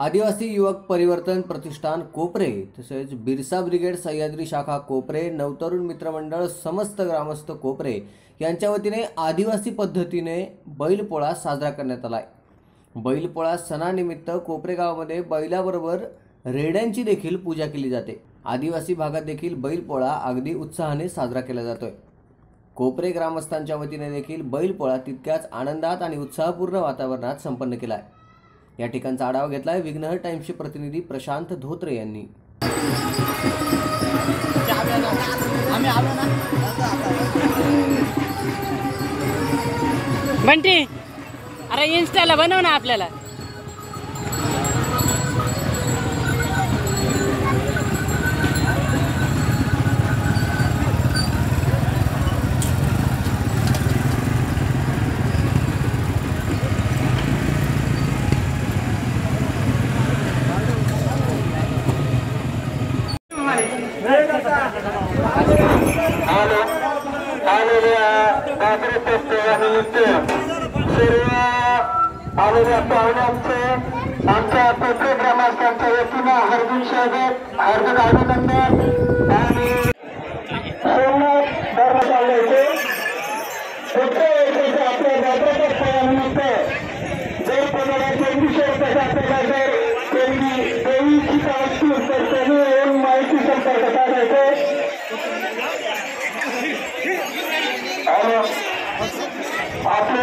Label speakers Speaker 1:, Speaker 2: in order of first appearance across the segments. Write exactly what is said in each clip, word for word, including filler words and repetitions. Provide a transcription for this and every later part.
Speaker 1: आदिवासी युवक परिवर्तन प्रतिष्ठान कोपरे तसेच बिरसा ब्रिगेड सह्याद्री शाखा कोपरे नवतरुण मित्रमंडळ समस्त ग्रामस्थ कोपरे यांच्या वतीने आदिवासी पद्धतीने बैलपोळा साजरा करण्यात आला आहे। बैलपोळा सणानिमित्त कोपरे गावामध्ये बैलाबरोबर रेड्यांची देखील पूजा केली जाते। आदिवासी भागात देखील बैलपोळा अगदी उत्साहाने साजरा केला जातोय। कोपरे ग्रामस्थांच्या वतीने देखील बैलपोळा तितक्याच आनंदात आणि उत्साहपूर्ण वातावरणात संपन्न केला आहे। या ठिकाणचा आढावा घेतलाय विघ्नहर टाइम्सचे प्रतिनिधी प्रशांत धोत्रे यांनी।
Speaker 2: बंटी अरे इंस्टाला बनव ना आपल्याला।
Speaker 3: आलेल्या पाहुण्यांचे आमच्या कोपरे ग्रामस्थांच्या वतीनं हार्दिक स्वागत, हार्दिक अभिनंदन आणि सोमनाथ धर्मशाळेचे कोपरे येथे आपल्या जागृत खेळानिमित्त जर कोणाला तेवीसशे रुपयाचा आपल्याला जर देवी देवीची असतील तर त्यांनी येऊन माहिती संपर्क साधायचे आणि आपले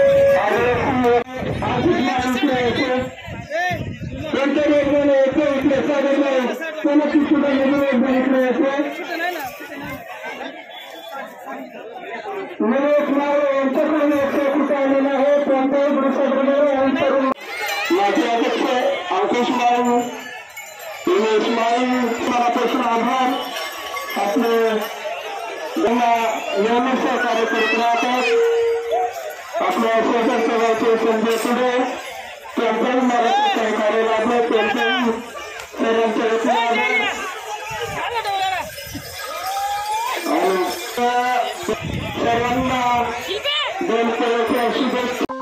Speaker 3: माझे अध्यक्ष अंकुश माळू दिनेश माळू मनापासून आभार। आपले त्यांना नियमित सहकार्य करत राहतात। आपल्या स्वतंत्रचे संजय पुढे त्यांच्याही मला सहकार्य लाभलं, त्यांच्याही सर्वांच्या वतीने सर्वांना दोन शुभेच्छा।